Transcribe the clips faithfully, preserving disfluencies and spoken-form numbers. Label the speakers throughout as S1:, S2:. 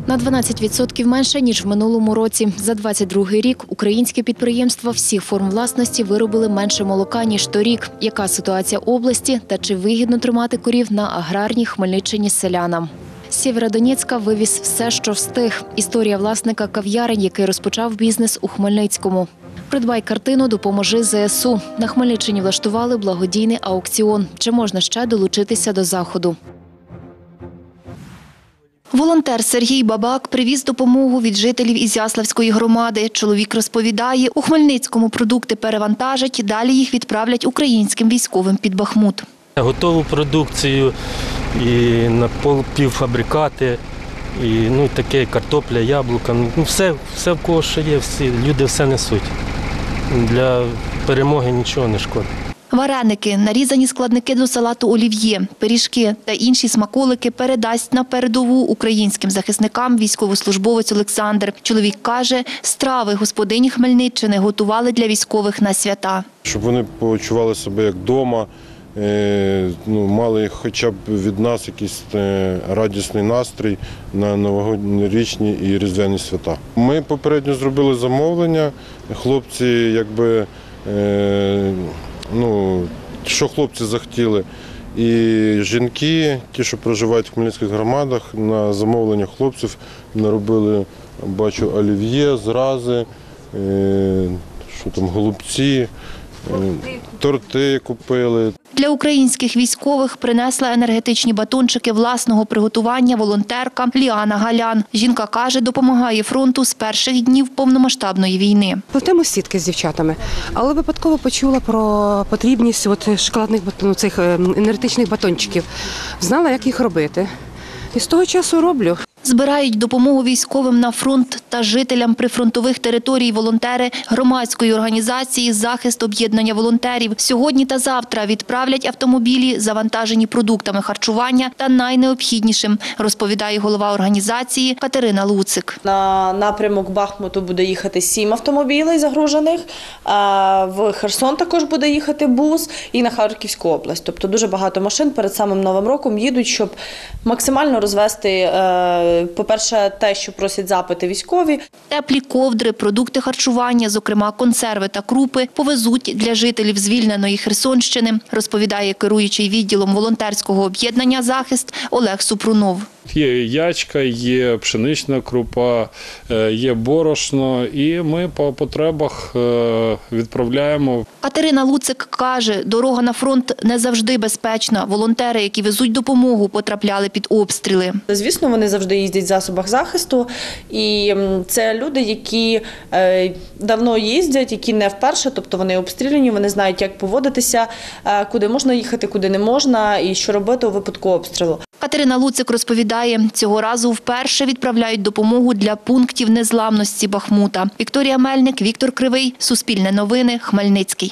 S1: На дванадцять відсотків менше, ніж в минулому році. За двадцять другий рік українські підприємства всіх форм власності виробили менше молока, ніж торік. Яка ситуація області та чи вигідно тримати корів на аграрній Хмельниччині селянам? З Сєвєродонецька вивіз все, що встиг. Історія власника кав'ярень, який розпочав бізнес у Хмельницькому. Придбай картину, допоможи зе ес у. На Хмельниччині влаштували благодійний аукціон. Чи можна ще долучитися до заходу? Волонтер Сергій Бабак привіз допомогу від жителів Ізяславської громади. Чоловік розповідає, у Хмельницькому продукти перевантажать, далі їх відправлять українським військовим під Бахмут.
S2: Готову продукцію, і напівфабрикати, і ну, таке картопля, яблука. Ну, все, все в кого що є, всі, люди все несуть. Для перемоги нічого не шкодить.
S1: Вареники, нарізані складники до салату олів'є, пиріжки та інші смаколики передасть на передову українським захисникам військовослужбовець Олександр. Чоловік каже, страви господині Хмельниччини готували для військових на свята.
S3: Щоб вони почували себе як вдома, ну, мали хоча б від нас якийсь радісний настрій на новорічні і різдвяні свята. Ми попередньо зробили замовлення, хлопці якби, ну, що хлопці захотіли. І жінки, ті, що проживають в хмельницьких громадах, на замовлення хлопців наробили, бачу, олів'є, зрази, що там, голубці, торти купили.
S1: Для українських військових принесла енергетичні батончики власного приготування волонтерка Ліана Галян. Жінка каже, допомагає фронту з перших днів повномасштабної війни.
S4: Плетемо сітки з дівчатами, але випадково почула про потрібність от шоколадних ну, цих енергетичних батончиків. Знала, як їх робити. І з того часу роблю.
S1: Збирають допомогу військовим на фронт та жителям прифронтових територій волонтери громадської організації «Захист об'єднання волонтерів». Сьогодні та завтра відправлять автомобілі, завантажені продуктами харчування та найнеобхіднішим, розповідає голова організації Катерина Луцик.
S5: На напрямок Бахмуту буде їхати сім автомобілів загружених, в Херсон також буде їхати бус і на Харківську область. Тобто дуже багато машин перед самим Новим роком їдуть, щоб максимально розвести, по-перше, те, що просять запити військові.
S1: Теплі ковдри, продукти харчування, зокрема консерви та крупи, повезуть для жителів звільненої Херсонщини, розповідає керуючий відділом волонтерського об'єднання «Захист» Олег Супрунов.
S6: Є ячка, є пшенична крупа, є борошно, і ми по потребах відправляємо.
S1: Катерина Луцик каже, дорога на фронт не завжди безпечна. Волонтери, які везуть допомогу, потрапляли під обстріли.
S5: Звісно, вони завжди їздять в засобах захисту, і це люди, які давно їздять, які не вперше, тобто вони обстріляні, вони знають, як поводитися, куди можна їхати, куди не можна, і що робити у випадку обстрілу.
S1: Катерина Луцик розповідає, цього разу вперше відправляють допомогу для пунктів незламності Бахмута. Вікторія Мельник, Віктор Кривий, Суспільне новини, Хмельницький.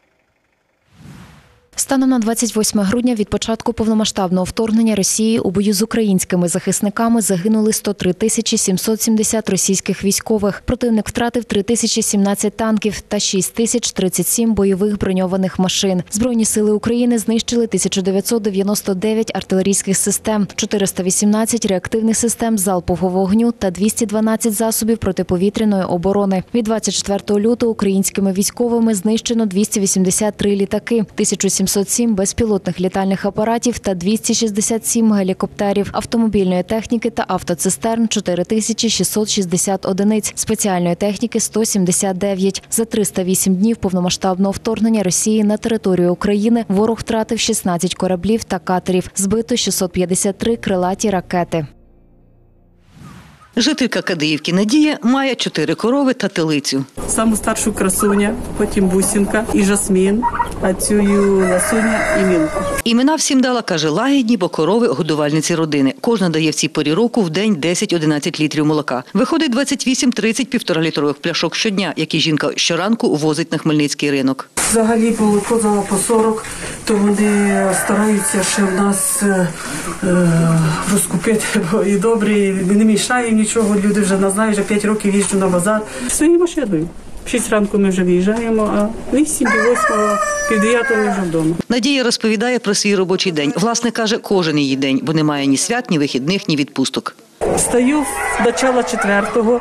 S1: Станом на двадцять восьме грудня від початку повномасштабного вторгнення Росії у бою з українськими захисниками загинули сто три тисячі сімсот сімдесят російських військових. Противник втратив три тисячі сімнадцять танків та шість тисяч тридцять сім бойових броньованих машин. Збройні сили України знищили тисячу дев'ятсот дев'яносто дев'ять артилерійських систем, чотириста вісімнадцять реактивних систем залпового вогню та двісті дванадцять засобів протиповітряної оборони. Від двадцять четвертого лютого українськими військовими знищено двісті вісімдесят три літаки, тисяча сімсот сім безпілотних літальних апаратів та двісті шістдесят сім гелікоптерів, автомобільної техніки та автоцистерн – чотири тисячі шістсот шістдесят одиниць, спеціальної техніки – сто сімдесят дев'ять. За триста вісім днів повномасштабного вторгнення Росії на територію України ворог втратив шістнадцять кораблів та катерів, збито шістсот п'ятдесят три крилаті ракети.
S7: Жителька Кадиївки Надія має чотири корови та телицю.
S8: Саму старшу красуня, потім Бусінка і Жасмін, а цю Ласуня і Мілку.
S7: Імена всім дала, каже, лагідні, бо корови – годувальниці родини. Кожна дає в цій порі року в день десять-одинадцять літрів молока. Виходить двадцять вісім-тридцять півторалітрових пляшок щодня, які жінка щоранку возить на Хмельницький ринок.
S8: Взагалі молоко дала по сорок, то вони стараються ще в нас е, розкупити, бо і добре, не мішає нічого, люди вже не знають, вже п'ять років їжджу на базар. Своєю машиною. В шість ранку ми вже виїжджаємо, а вісім, восьмого, пів дев'ятого ми вже вдома.
S7: Надія розповідає про свій робочий день. Власне, каже, кожен її день, бо немає ні свят, ні вихідних, ні відпусток.
S8: Встаю з начала четвертого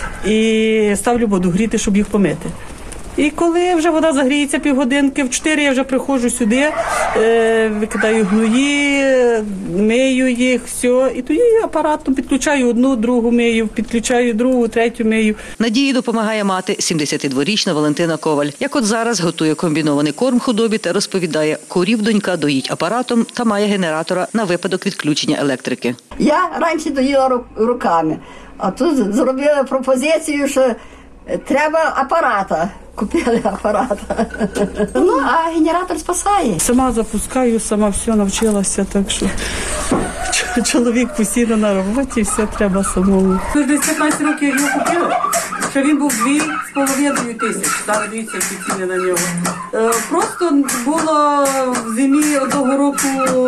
S8: і ставлю воду гріти, щоб їх помити. І коли вже вода загріється півгодинки, в чотири я вже приходжу сюди, е, викидаю гної, мию їх, все. І тоді апаратом підключаю одну, другу мию, підключаю другу, третю мию.
S7: Надії допомагає мати сімдесятидворічна Валентина Коваль. Як от зараз готує комбінований корм худобі та розповідає, корів донька доїть апаратом та має генератора на випадок відключення електрики.
S9: Я раніше доїла ру- руками, а тут зробили пропозицію, що треба апарата. Купили апарата. Ну, а генератор спасає.
S8: Сама запускаю, сама все навчилася, так що ч- чоловік постійно на роботі, все треба самому. Десь п'ятнадцять років я його купила, що він був дві з половиною тисяч. Зараз дивіться, які ціни на нього. Е, Просто було в зимі одного року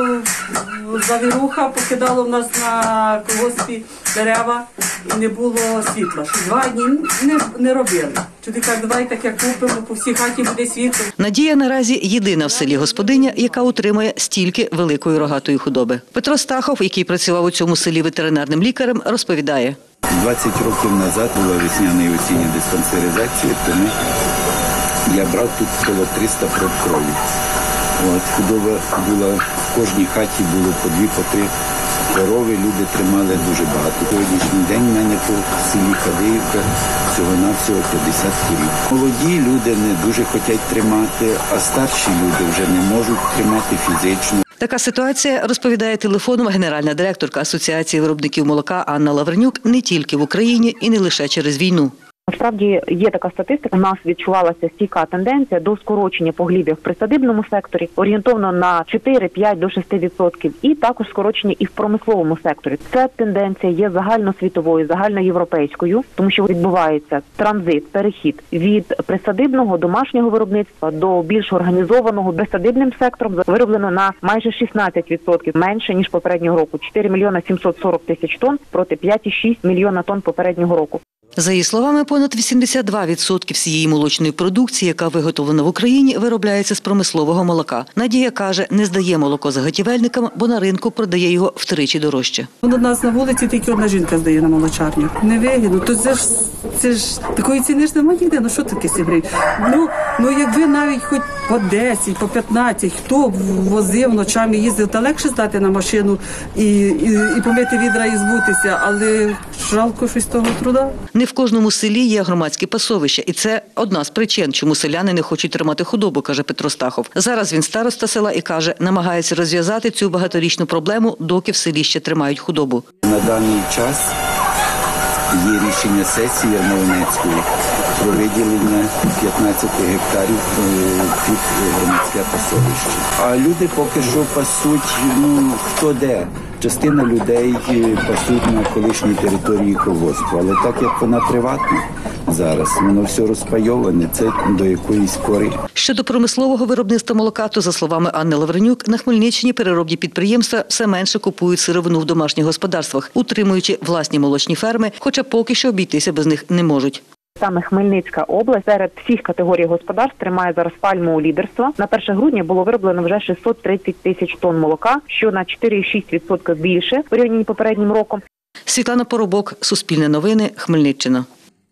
S8: завіруха, покидало в нас на колгоспі дерева і не було світла. Два дні не, не робили. Чоловік каже, давай таке купимо, по всій хаті буде світло.
S7: Надія наразі єдина в селі господиня, яка утримує стільки великої рогатої худоби. Петро Стахов, який працював у цьому селі ветеринарним лікарем, розповідає.
S10: двадцять років назад була весняна і осіння диспансеризація, тому я брав тут коло триста проб крові. От, худоба була, в кожній хаті було по дві, по три корови, люди тримали дуже багато. Сьогоднішній день в мене по селі Кадиївка всього-навсього п'ятдесят корів. Молоді люди не дуже хочуть тримати, а старші люди вже не можуть тримати фізично.
S7: Така ситуація, розповідає телефоном генеральна директорка Асоціації виробників молока Анна Лавренюк, не тільки в Україні і не лише через війну.
S11: Насправді є така статистика. У нас відчувалася стійка тенденція до скорочення поглів'я в присадибному секторі, орієнтовно на чотири, п'ять до шести відсотків, і також скорочення і в промисловому секторі. Ця тенденція є загальносвітовою, загальноєвропейською, тому що відбувається транзит, перехід від присадибного домашнього виробництва до більш організованого безсадибним сектором. Вироблено на майже шістнадцять відсотків менше ніж попереднього року. чотири мільйони сімсот сорок тисяч тонн проти п'ять цілих шість десятих мільйона тонн попереднього року.
S7: За її словами, понад вісімдесят два відсотки всієї молочної продукції, яка виготовлена в Україні, виробляється з промислового молока. Надія каже, не здає молоко заготівельникам, бо на ринку продає його втричі дорожче.
S8: У нас на вулиці тільки одна жінка здає на молочарню. Не вигідно. То це ж, це ж такої ціни ж немає ніде. Ну що таке сім гривень? Ну, ну якби навіть хоч по десять, по п'ятнадцять, хто возив ночами, їздив, та легше здати на машину і, і, і помити відра і збутися, але жалко щось того труда.
S7: Не в кожному селі є громадські пасовища, і це одна з причин, чому селяни не хочуть тримати худобу, каже Петро Стахов. Зараз він староста села і каже, намагається розв'язати цю багаторічну проблему, доки в селі ще тримають худобу.
S10: На даний час є рішення сесії Ярмолинецької про виділення п'ятнадцяти гектарів під громадське пасовище. А люди поки що пасуть, ну, хто де. Частина людей пасуть на колишній території колгоспу, але так як вона приватна зараз, воно все розпайоване, це до якоїсь пори.
S7: Щодо промислового виробництва молока, то, за словами Анни Лавренюк, на Хмельниччині переробні підприємства все менше купують сировину в домашніх господарствах, утримуючи власні молочні ферми, хоча поки що обійтися без них не можуть.
S11: Саме Хмельницька область серед всіх категорій господарств тримає зараз пальмове лідерство. На перше грудня було вироблено вже шістсот тридцять тисяч тонн молока, що на чотири цілих шість десятих відсотка більше порівняно з попереднім роком.
S7: Світлана Поробок, Суспільне новини, Хмельниччина.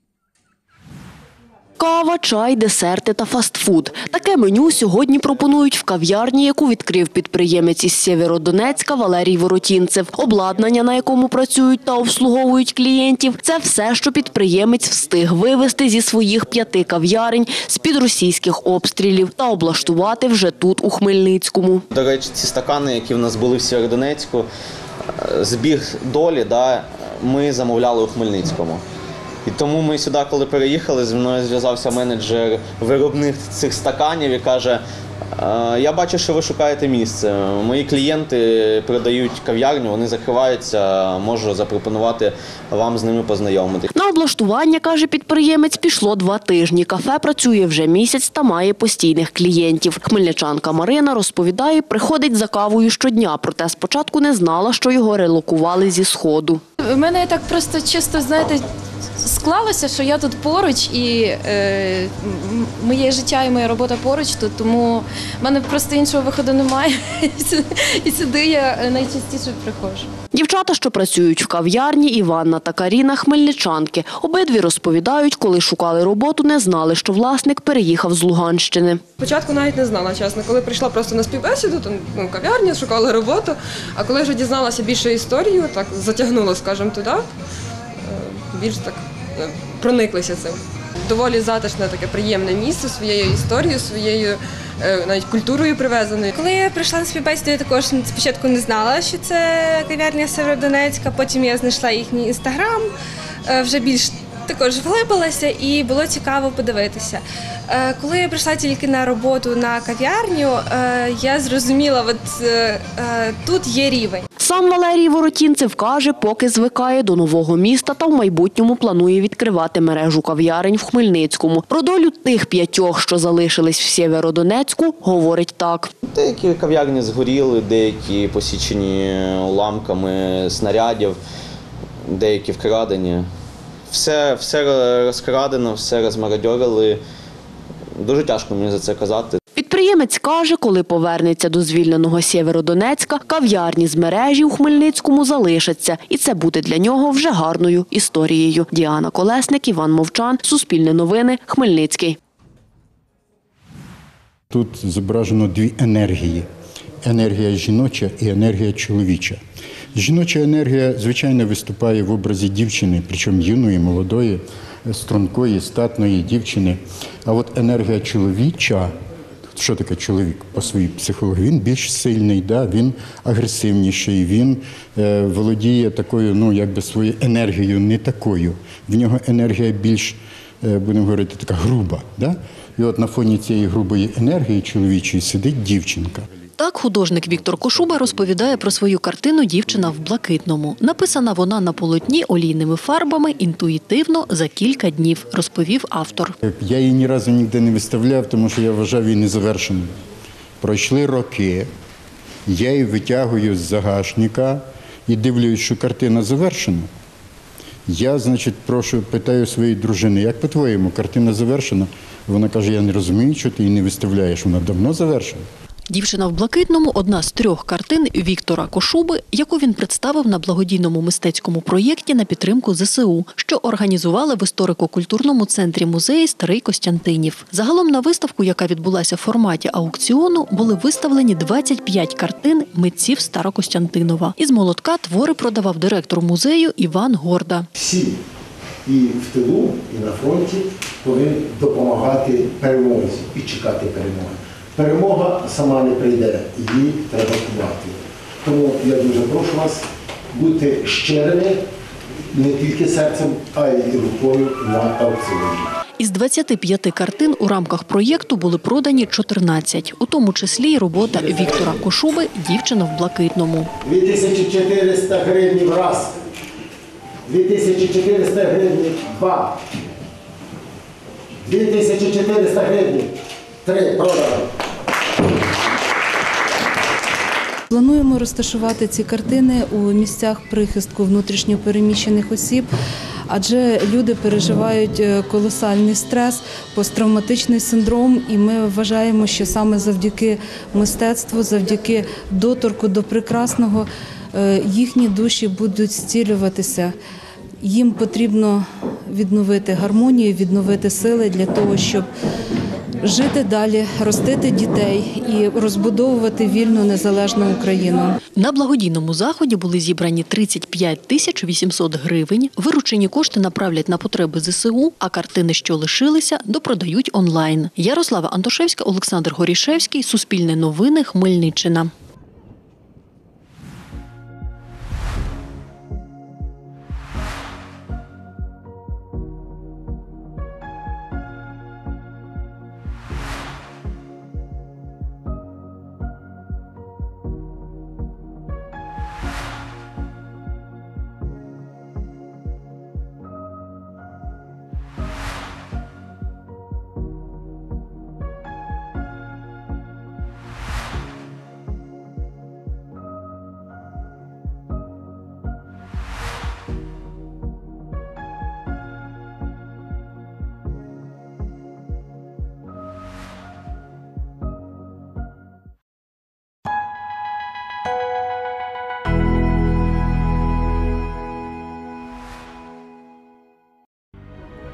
S12: Кава, чай, десерти та фастфуд. Таке меню сьогодні пропонують в кав'ярні, яку відкрив підприємець із Сєвєродонецька Валерій Воротінцев. Обладнання, на якому працюють та обслуговують клієнтів – це все, що підприємець встиг вивезти зі своїх п'яти кав'ярень з-під російських обстрілів та облаштувати вже тут, у Хмельницькому.
S13: До речі, ці стакани, які в нас були в Сєвєродонецьку, збіг долі, да, ми замовляли у Хмельницькому. І тому ми сюди, коли переїхали, зі мною зв'язався менеджер виробник цих стаканів і каже, я бачу, що ви шукаєте місце. Мої клієнти продають кав'ярню, вони закриваються, можу запропонувати вам з ними познайомити.
S12: На облаштування, каже підприємець, пішло два тижні. Кафе працює вже місяць та має постійних клієнтів. Хмельничанка Марина розповідає, приходить за кавою щодня, проте спочатку не знала, що його релокували зі Сходу.
S14: У мене так просто чисто, знаєте, склалося, що я тут поруч і е, моє життя і моя робота поруч тут, тому в мене просто іншого виходу немає. І сюди я найчастіше приходжу.
S12: Дівчата, що працюють в кав'ярні, Іванна та Каріна – хмельничанки. Обидві розповідають, коли шукали роботу, не знали, що власник переїхав з Луганщини.
S15: Спочатку навіть не знала, чесно. Коли прийшла просто на співбесіду, то ну, кав'ярня, шукала роботу. А коли вже дізналася більше історію, так затягнуло, скажімо, туди, більш так прониклися цим. Доволі затишне, таке приємне місце своєю історією, своєю навіть культурою привезеною.
S16: Коли я прийшла на співбесіду, я також спочатку не знала, що це кав'ярня Сєвєродонецька, потім я знайшла їхній інстаграм, вже більш також вглибилася і було цікаво подивитися. Коли я прийшла тільки на роботу на кав'ярню, я зрозуміла, от тут є рівень.
S12: Сам Валерій Воротінцев каже, поки звикає до нового міста та в майбутньому планує відкривати мережу кав'ярень в Хмельницькому. Про долю тих п'ятьох, що залишились в Сєвєродонецьку, говорить так.
S13: Деякі кав'ярні згоріли, деякі посічені уламками снарядів, деякі вкрадені. Все, все розкрадено, все розмародьорили. Дуже тяжко мені за це казати.
S12: Підприємець каже, коли повернеться до звільненого Сєвєродонецька, кав'ярні з мережі у Хмельницькому залишаться. І це буде для нього вже гарною історією. Діана Колесник, Іван Мовчан, Суспільне новини, Хмельницький.
S17: Тут зображено дві енергії. Енергія жіноча і енергія чоловіча. Жіноча енергія, звичайно, виступає в образі дівчини, причому юної, молодої, стрункої, статної дівчини. А от енергія чоловіча, що таке чоловік по своїй психології? Він більш сильний, да? Він агресивніший, він е, володіє такою, ну, якби своєю енергією не такою. В нього енергія більш, е, будемо говорити, така груба. Да? І от на фоні цієї грубої енергії чоловічої сидить дівчинка.
S7: Так художник Віктор Кошуба розповідає про свою картину «Дівчина в блакитному». Написана вона на полотні олійними фарбами інтуїтивно за кілька днів, розповів автор.
S17: Я її ні разу ніде не виставляв, тому що я вважав її незавершеною. Пройшли роки, я її витягую з загашника і дивлюсь, що картина завершена. Я, значить, прошу, питаю своєї дружини, як по-твоєму, картина завершена? Вона каже, я не розумію, що ти її не виставляєш, вона давно завершена.
S7: «Дівчина в блакитному» – одна з трьох картин Віктора Кошуби, яку він представив на благодійному мистецькому проєкті на підтримку зе се у, що організували в історико-культурному центрі музею «Старий Костянтинів». Загалом на виставку, яка відбулася в форматі аукціону, були виставлені двадцять п'ять картин митців Старокостянтинова. Із молотка твори продавав директор музею Іван Горда.
S18: Всі і в тилу, і на фронті повинні допомагати перемозі і чекати перемоги. Перемога сама не прийде, її треба кувати. Тому я дуже прошу вас бути щирими не тільки серцем, а й рукою на аукціоні.
S7: Із двадцяти п'яти картин у рамках проєкту були продані чотирнадцять, у тому числі й робота Віктора Кошуби «Дівчина в блакитному».
S18: дві тисячі чотириста гривень раз, дві тисячі чотириста гривень два, дві тисячі чотириста гривень три, продано.
S19: Плануємо розташувати ці картини у місцях прихистку внутрішньо переміщених осіб, адже люди переживають колосальний стрес, посттравматичний синдром, і ми вважаємо, що саме завдяки мистецтву, завдяки доторку до прекрасного їхні душі будуть зцілюватися. Їм потрібно відновити гармонію, відновити сили для того, щоб жити далі, ростити дітей і розбудовувати вільну незалежну Україну.
S7: На благодійному заході були зібрані тридцять п'ять тисяч вісімсот гривень. Виручені кошти направлять на потреби зе се у, а картини, що лишилися, допродають онлайн. Ярослава Антошевська, Олександр Горішевський, Суспільне новини, Хмельниччина.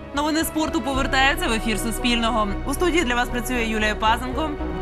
S20: Новини спорту повертаються в ефір Суспільного. У студії для вас працює Юлія Пазенко.